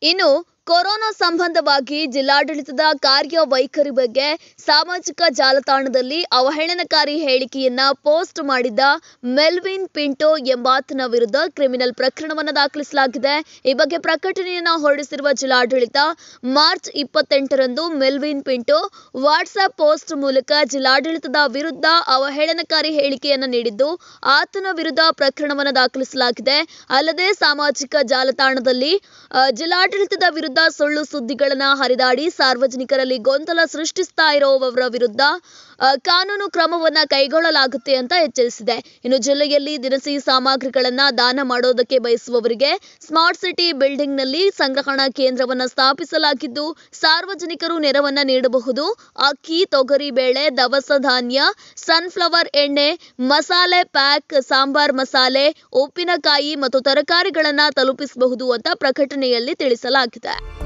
ಇನ್ನು ಕೊರೋನಾ ಸಂಬಂಧವಾಗಿ ಜಿಲ್ಲಾಡಳಿತದ ಕಾರ್ಯವೈಖರಿ ಬಗ್ಗೆ ಸಾಮಾಜಿಕ ಜಾಲತಾಣದಲ್ಲಿ ಅವಹೇಳನಕಾರಿ ಹೇಳಿಕೆಯನ್ನ ಪೋಸ್ಟ್ ಮಾಡಿದ್ದ ಮೆಲ್ವಿನ್ ಪಿಂಟೋ ಎಂಬಾತನ ವಿರುದ್ಧ ಕ್ರಿಮಿನಲ್ ಪ್ರಕರಣವನ್ನು ದಾಖಲಿಸಲಾಗಿದೆ. ಈ ಬಗ್ಗೆ ಪ್ರಕಟಣೆಯನ್ನು ಹೊರಡಿಸಿರುವ ಜಿಲ್ಲಾಡಳಿತ ಮಾರ್ಚ್ 28ರಂದು ಮೆಲ್ವಿನ್ ಪಿಂಟೋ ವಾಟ್ಸ್ಆಪ್ ಪೋಸ್ಟ್ ಮೂಲಕ ಜಿಲ್ಲಾಡಳಿತದ ವಿರುದ್ಧ ಅವಹೇಳನಕಾರಿ ಹೇಳಿಕೆಯನ್ನು ನೀಡಿದ್ದು ಆತನ ವಿರುದ್ಧ ಪ್ರಕರಣವನ್ನು ದಾಖಲಿಸಲಾಗಿದೆ. ಅಲ್ಲದೆ ಸಾಮಾಜಿಕ ಜಾಲತಾಣದಲ್ಲಿ ಜಿಲ್ಲಾಡಳಿತದ ವಿರುದ್ಧ ಸುಳ್ಳು ಸುದ್ದಿಗಳನ್ನು ಹರಿದಾಡಿ ಸಾರ್ವಜನಿಕರಲ್ಲಿ ಗೊಂದಲ ಸೃಷ್ಟಿಸ್ತಾ ಇರುವವರ ವಿರುದ್ಧ ಕಾನೂನು ಕ್ರಮವನ್ನ ಕೈಗೊಳ್ಳಲಾಗುತ್ತೆ ಅಂತ ಎಚ್ಚರಿಸಿದೆ. ಇನ್ನು ಜಿಲ್ಲೆಯಲ್ಲಿ ದಿನಸಿ ಸಾಮಗ್ರಿಗಳನ್ನ ದಾನ ಮಾಡೋದಕ್ಕೆ ಬಯಸುವವರಿಗೆ ಸ್ಮಾರ್ಟ್ ಸಿಟಿ ಬಿಲ್ಡಿಂಗ್ನಲ್ಲಿ ಸಂಗ್ರಹಣಾ ಕೇಂದ್ರವನ್ನ ಸ್ಥಾಪಿಸಲಾಗಿದ್ದು ಸಾರ್ವಜನಿಕರು ನೆರವನ್ನ ನೀಡಬಹುದು. ಅಕ್ಕಿ, ತೊಗರಿ ಬೇಳೆ, ದವಸ ಧಾನ್ಯ, ಸನ್ಫ್ಲವರ್ ಎಣ್ಣೆ, ಮಸಾಲೆ ಪ್ಯಾಕ್, ಸಾಂಬಾರ್ ಮಸಾಲೆ, ಉಪ್ಪಿನಕಾಯಿ ಮತ್ತು ತರಕಾರಿಗಳನ್ನ ತಲುಪಿಸಬಹುದು ಅಂತ ಪ್ರಕಟಣೆಯಲ್ಲಿ ತಿಳಿಸಲಾಗಿದೆ.